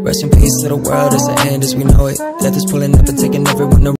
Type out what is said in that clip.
Rest in peace to the world, it's the end as we know it. Death is pulling up and taking everyone to